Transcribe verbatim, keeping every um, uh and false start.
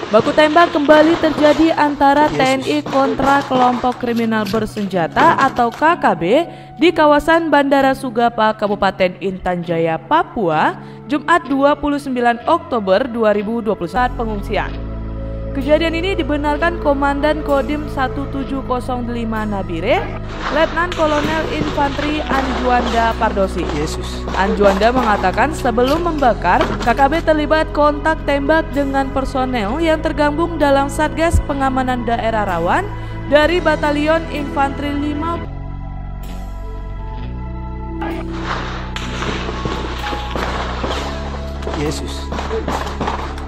Baku tembak kembali terjadi antara T N I kontra kelompok kriminal bersenjata atau K K B di kawasan Bandara Sugapa, Kabupaten Intan Jaya, Papua, Jumat dua puluh sembilan Oktober dua ribu dua puluh satu pengungsian. Kejadian ini dibenarkan Komandan Kodim satu tujuh nol lima Nabire, Letnan Kolonel Infantri Anjuanda Pardosi. Yesus. Anjuanda mengatakan sebelum membakar, K K B terlibat kontak tembak dengan personel yang tergabung dalam Satgas Pengamanan Daerah Rawan dari Batalion Infantri lima. Yesus.